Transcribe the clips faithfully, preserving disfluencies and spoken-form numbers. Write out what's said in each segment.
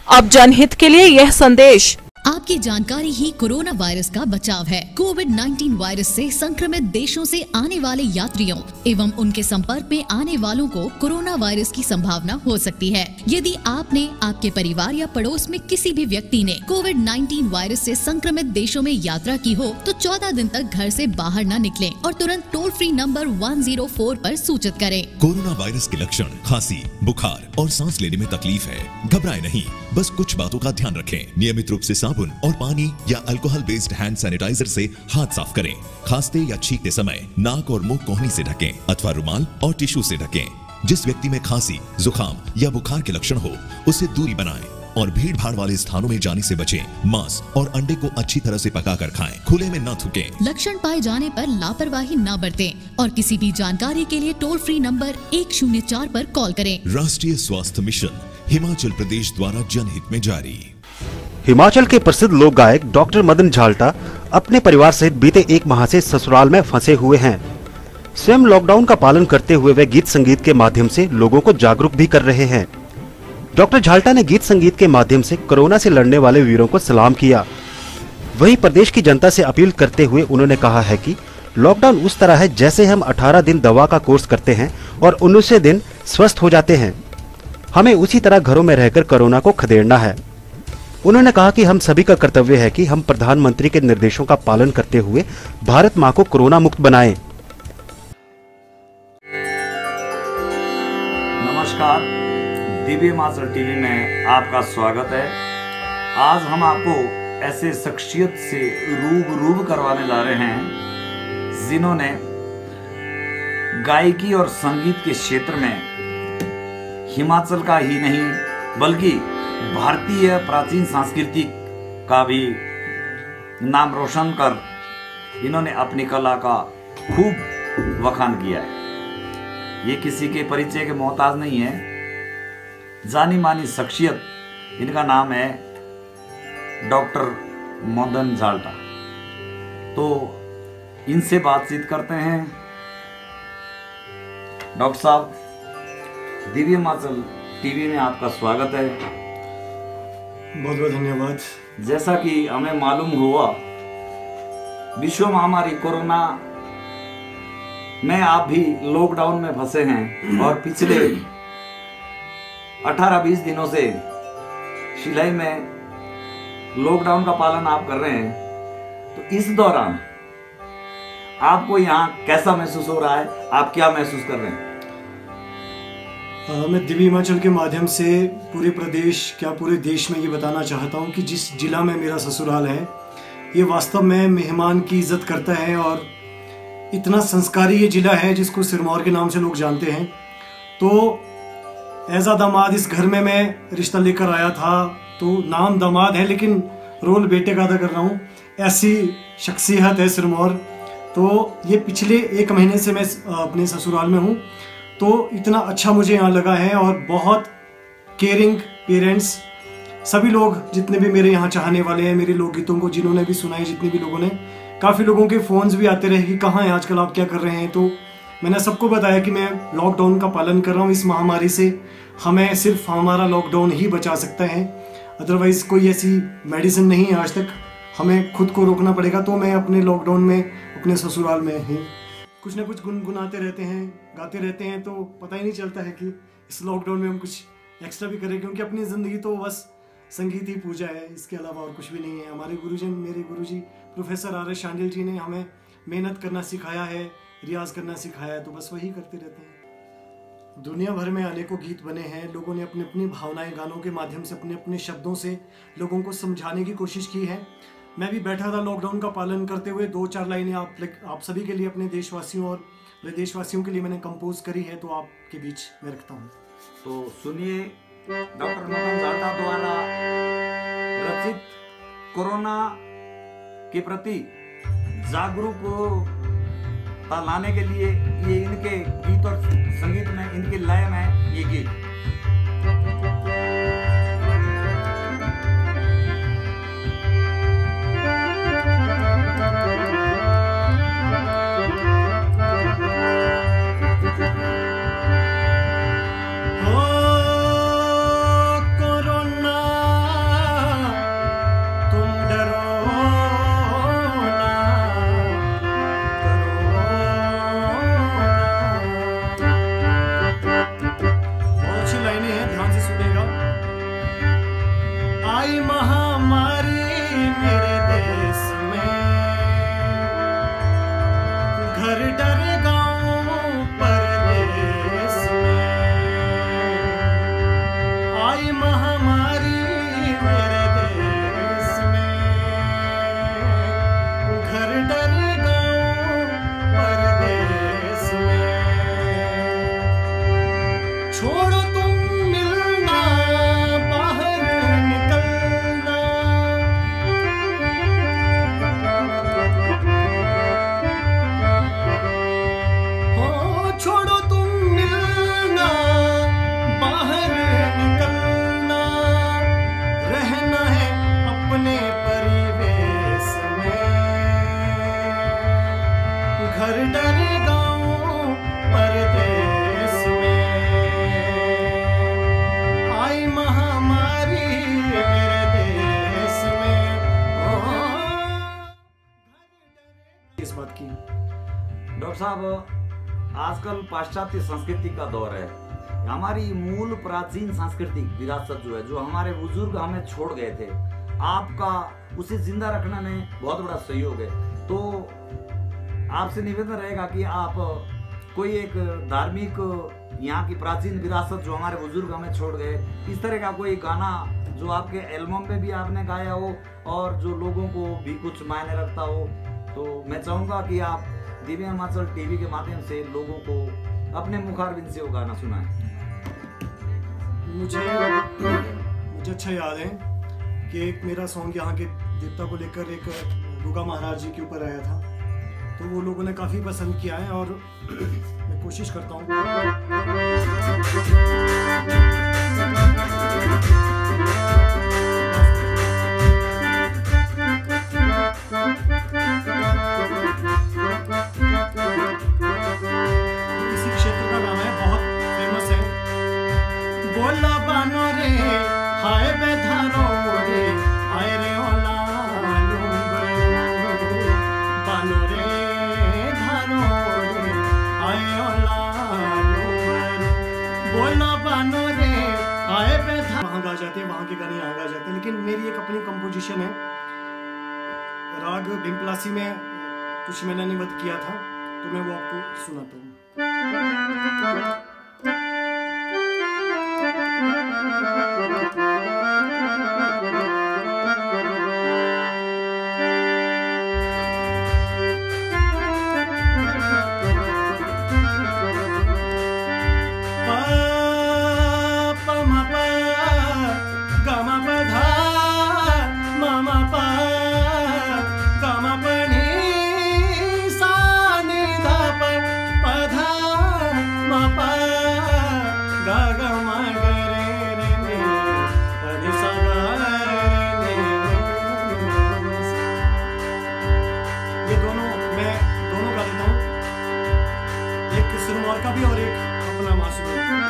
अब जनहित के लिए यह संदेश। आपकी जानकारी ही कोरोना वायरस का बचाव है। कोविड नाइन्टीन वायरस से संक्रमित देशों से आने वाले यात्रियों एवं उनके संपर्क में आने वालों को कोरोना वायरस की संभावना हो सकती है। यदि आपने, आपके परिवार या पड़ोस में किसी भी व्यक्ति ने कोविड नाइन्टीन वायरस से संक्रमित देशों में यात्रा की हो तो चौदह दिन तक घर से बाहर न निकलें और तुरंत toll free number one zero four पर सूचित करें। कोरोना वायरस के लक्षण खांसी, बुखार और सांस लेने में तकलीफ है। घबराए नहीं, बस कुछ बातों का ध्यान रखें। नियमित रूप से साबुन और पानी या अल्कोहल बेस्ड हैंड सैनिटाइजर से हाथ साफ करें। खांसते या छींकते समय नाक और मुंह कोहनी से ढकें अथवा रुमाल और टिश्यू से ढकें। जिस व्यक्ति में खांसी, जुकाम या बुखार के लक्षण हो उससे दूरी बनाएं और भीड़ भाड़ वाले स्थानों में जाने से बचें। मांस और अंडे को अच्छी तरह से पकाकर खाएं। खुले में न थूकें। लक्षण पाए जाने पर लापरवाही न बरतें और किसी भी जानकारी के लिए टोल फ्री नंबर एक शून्य चार पर कॉल करें। राष्ट्रीय स्वास्थ्य मिशन हिमाचल प्रदेश द्वारा जनहित में जारी। हिमाचल के प्रसिद्ध लोक गायक डॉक्टर मदन झाल्टा अपने परिवार सहित बीते एक माह से ससुराल में फंसे हुए हैं। स्वयं लॉकडाउन का पालन करते हुए वे गीत संगीत के माध्यम से लोगों को जागरूक भी कर रहे हैं। डॉक्टर झाल्टा ने गीत संगीत के माध्यम से कोरोना से लड़ने वाले वीरों को सलाम किया। वहीं प्रदेश की जनता से अपील करते हुए उन्होंने कहा है कि लॉकडाउन उस तरह है जैसे हम अठारह दिन दवा का कोर्स करते हैं और उन्नीसवें दिन स्वस्थ हो जाते हैं। हमें उसी तरह घरों में रहकर कोरोना को खदेड़ना है। उन्होंने कहा कि हम सभी का कर्तव्य है कि हम प्रधानमंत्री के निर्देशों का पालन करते हुए भारत मां को कोरोना मुक्त बनाएं। नमस्कार, दिव्य हिमाचल टीवी में आपका स्वागत है। आज हम आपको ऐसे शख्सियत से रूबरू करवाने जा रहे हैं जिन्होंने गायकी और संगीत के क्षेत्र में हिमाचल का ही नहीं बल्कि भारतीय प्राचीन संस्कृति का भी नाम रोशन कर इन्होंने अपनी कला का खूब बखान किया है। ये किसी के परिचय के मोहताज नहीं है। जानी मानी शख्सियत, इनका नाम है डॉक्टर मदन झाल्टा। तो इनसे बातचीत करते हैं। डॉक्टर साहब, दिव्य हिमाचल टीवी में आपका स्वागत है। बहुत बहुत धन्यवाद। जैसा कि हमें मालूम हुआ, विश्व महामारी कोरोना में आप भी लॉकडाउन में फंसे हैं और पिछले अठारह बीस दिनों से शिलाई में लॉकडाउन का पालन आप कर रहे हैं। तो इस दौरान आपको यहाँ कैसा महसूस हो रहा है? आप क्या महसूस कर रहे हैं? आ, मैं दिव्य हिमाचल के माध्यम से पूरे प्रदेश, क्या पूरे देश में ये बताना चाहता हूँ कि जिस जिला में मेरा ससुराल है ये वास्तव में मेहमान की इज्जत करता है और इतना संस्कारी ये जिला है जिसको सिरमौर के नाम से लोग जानते हैं। तो एज आ दामाद इस घर में मैं रिश्ता लेकर आया था, तो नाम दामाद है लेकिन रोल बेटे का अदा कर रहा हूँ। ऐसी शख्सियत है सिरमौर। तो ये पिछले एक महीने से मैं अपने ससुराल में हूँ, तो इतना अच्छा मुझे यहाँ लगा है और बहुत केयरिंग पेरेंट्स, सभी लोग जितने भी मेरे यहाँ चाहने वाले हैं, मेरे लोकगीतों को जिन्होंने भी सुना है, जितने भी लोगों ने, काफ़ी लोगों के फ़ोन्स भी आते रहे कि कहाँ हैं आजकल, आप क्या कर रहे हैं। तो मैंने सबको बताया कि मैं लॉकडाउन का पालन कर रहा हूँ। इस महामारी से हमें सिर्फ हमारा लॉकडाउन ही बचा सकता है, अदरवाइज़ कोई ऐसी मेडिसिन नहीं है आज तक। हमें खुद को रोकना पड़ेगा। तो मैं अपने लॉकडाउन में अपने ससुराल में ही कुछ ना कुछ गुनगुनाते रहते हैं, गाते रहते हैं। तो पता ही नहीं चलता है कि इस लॉकडाउन में हम कुछ एक्स्ट्रा भी करें, क्योंकि अपनी ज़िंदगी तो बस संगीत ही पूजा है, इसके अलावा और कुछ भी नहीं है। हमारे गुरुजन, मेरे गुरुजी professor R S Shandil ji ने हमें मेहनत करना सिखाया है, रियाज करना सिखाया है, तो बस वही करते रहते हैं। दुनिया भर में अनेकों गीत बने हैं। लोगों ने अपनी अपनी भावनाएं गानों के माध्यम से, अपने अपने शब्दों से लोगों को समझाने की कोशिश की है। मैं भी बैठा था लॉकडाउन का पालन करते हुए, दो चार लाइनें आप आप सभी के लिए, अपने देशवासियों और विदेशवासियों के लिए मैंने कंपोज करी है, तो आपके बीच में रखता हूँ। तो सुनिए, डॉक्टर मदन झाल्टा द्वारा रचित कोरोना के प्रति जागरूकता लाने के लिए ये इनके गीत और संगीत में, इनके लय में ये गीत। कोरोना आई महामारी मेरे देश में, घर डर गाँव परदेश में। आई महामारी मेरे देश में, घर डर गाँव परदेश में। छोड़ो तुम मिलना बाहर निकलना, हो छोड़ो तुम मिलना बाहर निकलना। रहना है अपने परिवेश में, घर डर गाँव परदेश में। आई महामारी मेरे देश में, इस बात की। डॉक्टर साहब, आजकल पाश्चात्य संस्कृति का दौर है। हमारी मूल प्राचीन सांस्कृतिक विरासत जो है, जो हमारे बुजुर्ग हमें छोड़ गए थे, आपका उसे जिंदा रखने में बहुत बड़ा सहयोग है। तो आपसे निवेदन रहेगा कि आप कोई एक धार्मिक यहाँ की प्राचीन विरासत जो हमारे बुजुर्ग हमें छोड़ गए, इस तरह का कोई गाना जो आपके एल्बम में भी आपने गाया हो और जो लोगों को भी कुछ मायने रखता हो, तो मैं चाहूँगा कि आप दिव्य हिमाचल टीवी के माध्यम से लोगों को अपने मुखारबिंद से वो गाना सुनाएं। मुझे मुझे अच्छा याद है कि एक मेरा सॉन्ग यहाँ के देवता को लेकर एक दुर्गा महाराज जी के ऊपर आया था, तो वो लोगों ने काफ़ी पसंद किया है और मैं कोशिश करता हूँ। इसी क्षेत्र का गाना है, बहुत फेमस है। बोला बानो रे हाय बेधारो रे, हाय रे ओला बानो रे धारो रे, हाय ओला बोला बानो रे हाय बेधारो। वहाँ गा जाते हैं, वहाँ के गाने यहाँ गा जाते हैं, लेकिन मेरी एक अपनी कंपोजिशन है। राग भिमपलासी में कुछ मैंने निवत किया था, तो मैं वो आपको सुनाता हूँ। का भी और एक अपना मासूम।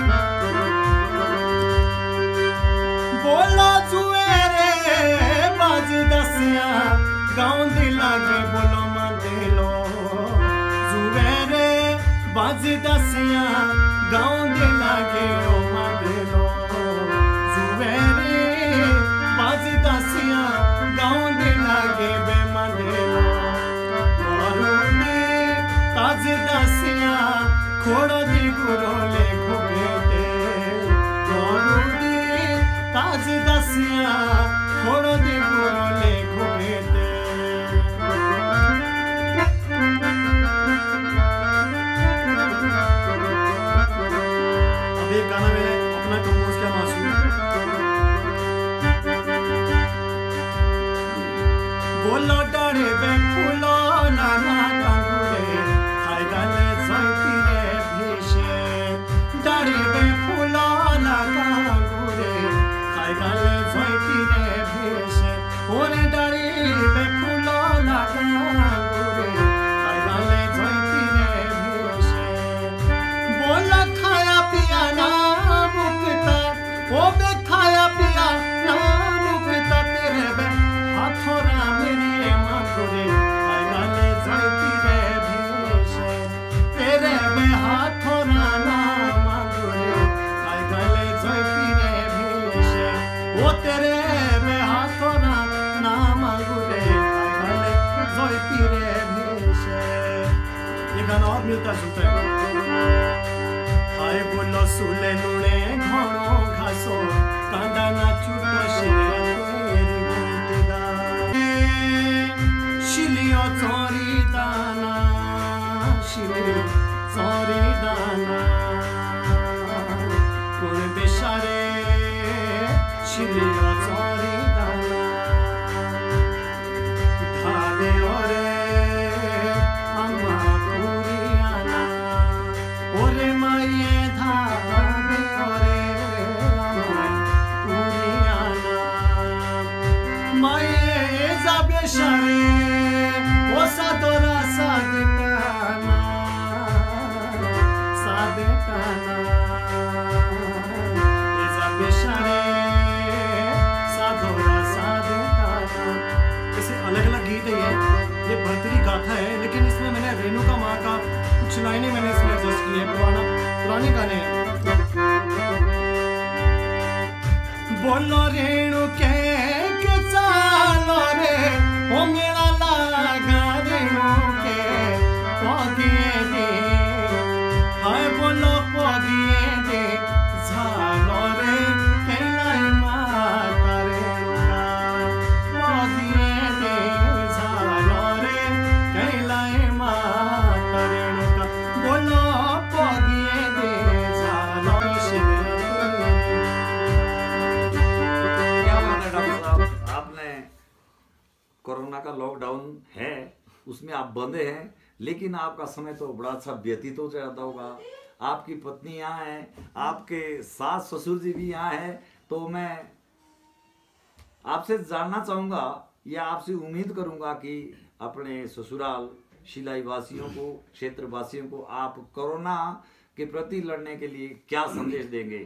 बोला जुए रे बाज दसिया गाँव दिला के बोलो मंदिलो, जुए रे बाज दसिया गाँव दिला के ओ मंदिलो, जुए रे बाज दसिया गाँव दिला के बे मंदिलो। ताज दसिया खोड़ो दी गुरो ले घुगेते, ताज दसिया खोड़ो दी गुरो ले घुगेते। अब एक गाना मैंने अपना कंपोज किया मासूम। बोलो डाढ़े बे फूलो नाना कांगुरे, खाए गाले जोईती रे भेषे। डाढ़े बे फूलो ना कांगुरे, खाए गाले जोईती रे भेषे। ओरे डाढ़े बे फूलो ना कांगुरे, खाए गाले जोईती रे भेषे। बोला खाया पिया ना मुक्ता, ओ बे खाया पिया ना मुक्ता, तेरे बे हाथों मेरी मांगुरे, खाए गाले जोईती रे भेषे। तेरे बे हाथों ना मांगुरे, खाए गाले जोईती रे भेषे। ओ तेरे बे बहुत मिलता जुलता है। हाय बोलो सुले लुणे घणो घासो कांदा ना चुटो शिलिया गुंतदा शिलियो चोरी दाना शिलियो चोरी दाना कोण बेशारे शिलियो चोरी दाना धावे ओरे अम्मा पुरियाना ओरे माये धावे ओरे अम्मा पुरियाना माये जाबे शारे ओसा दोरा सादकाना सादकाना ए जाबे शारे सादोरा सादकाना। ऐसे अलग अलग गीत है ये ये भरतरी गाथा है, लेकिन इसमें मैंने रेणुका माँ का कुछ लाइनें मैंने इसमें एडजस्ट की है, पुराना पुराने गाने हैं। बोलो रेणु के के चालो रे ओ मेरा लागा रेणु के पगिए दे हाय बोलो पगिए दे झालो रे कैलाई माता रेणुका पगिए दे झालो रे कैलाई माता रेणुका बोलो पगिए दे झालो क्या बात है डॉक्टर साहब, आपने कोरोना का लॉकडाउन है उसमें आप बंधे हैं, लेकिन आपका समय तो बड़ा अच्छा व्यतीत हो जाता होगा। आपकी पत्नी यहाँ है, आपके सास ससुर जी भी यहाँ है, तो मैं आपसे जानना चाहूँगा या आपसे उम्मीद करूँगा कि अपने ससुराल शिलाई वासियों को, क्षेत्र वासियों को आप कोरोना के प्रति लड़ने के लिए क्या संदेश देंगे?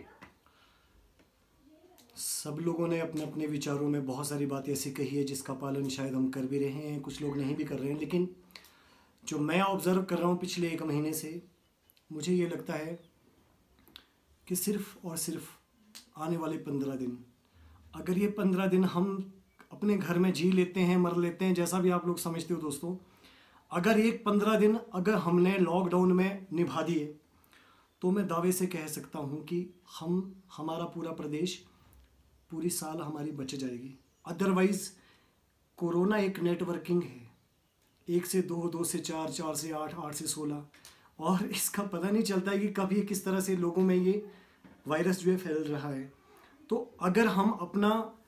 सब लोगों ने अपने अपने विचारों में बहुत सारी बातें ऐसी कही है जिसका पालन शायद हम कर भी रहे हैं, कुछ लोग नहीं भी कर रहे हैं, लेकिन जो मैं ऑब्जर्व कर रहा हूँ पिछले एक महीने से, मुझे ये लगता है कि सिर्फ और सिर्फ आने वाले पंद्रह दिन, अगर ये पंद्रह दिन हम अपने घर में जी लेते हैं, मर लेते हैं, जैसा भी आप लोग समझते हो दोस्तों, अगर एक पंद्रह दिन अगर हमने लॉकडाउन में निभा दिए तो मैं दावे से कह सकता हूँ कि हम हमारा पूरा प्रदेश पूरी साल हमारी बच जाएगी। अदरवाइज कोरोना एक नेटवर्किंग है, एक से दो, दो से चार, चार से आठ, आठ से सोलह, और इसका पता नहीं चलता है कि कभी किस तरह से लोगों में ये वायरस जो है फैल रहा है। तो अगर हम अपना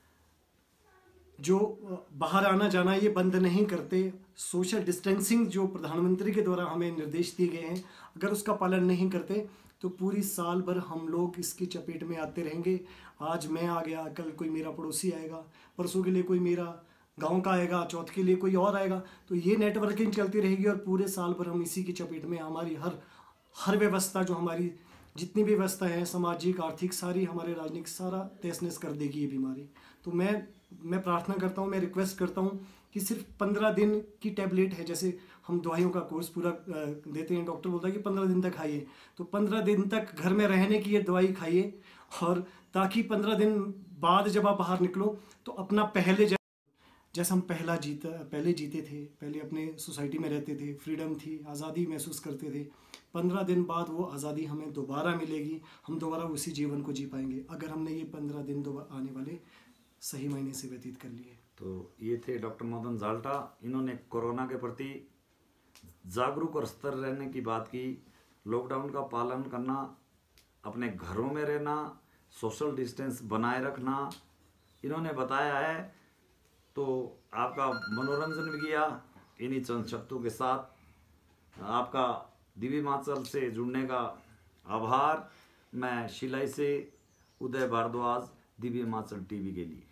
जो बाहर आना जाना ये बंद नहीं करते, सोशल डिस्टेंसिंग जो प्रधानमंत्री के द्वारा हमें निर्देश दिए गए हैं, अगर उसका पालन नहीं करते तो पूरी साल भर हम लोग इसकी चपेट में आते रहेंगे। आज मैं आ गया, कल कोई मेरा पड़ोसी आएगा, परसों के लिए कोई मेरा गांव का आएगा, चौथ के लिए कोई और आएगा, तो ये नेटवर्किंग चलती रहेगी और पूरे साल भर हम इसी की चपेट में, हमारी हर हर व्यवस्था जो हमारी जितनी भी व्यवस्था है, सामाजिक, आर्थिक, सारी हमारे राजनीतिक, सारा तहस नहस कर देगी ये बीमारी। तो मैं मैं प्रार्थना करता हूँ, मैं रिक्वेस्ट करता हूँ कि सिर्फ पंद्रह दिन की टैबलेट है, जैसे हम दवाइयों का कोर्स पूरा देते हैं, डॉक्टर बोलता है कि पंद्रह दिन तक खाइए, तो पंद्रह दिन तक घर में रहने की ये दवाई खाइए, और ताकि पंद्रह दिन बाद जब आप बाहर निकलो तो अपना पहले जैसे हम पहला जीता पहले जीते थे, पहले अपने सोसाइटी में रहते थे, फ्रीडम थी, आज़ादी महसूस करते थे, पंद्रह दिन बाद वो आज़ादी हमें दोबारा मिलेगी, हम दोबारा उसी जीवन को जी पाएंगे अगर हमने ये पंद्रह दिन दोबारा आने वाले सही महीने से व्यतीत कर लिए। तो ये थे डॉक्टर मदन झाल्टा, इन्होंने कोरोना के प्रति जागरूक और सतर्क रहने की बात की, लॉकडाउन का पालन करना, अपने घरों में रहना, सोशल डिस्टेंस बनाए रखना इन्होंने बताया है। तो आपका मनोरंजन भी किया इन्हीं चंद शब्दों के साथ। आपका दिव्य हिमाचल से जुड़ने का आभार। मैं शिलाई से उदय भारद्वाज, दिव्य हिमाचल टीवी के लिए।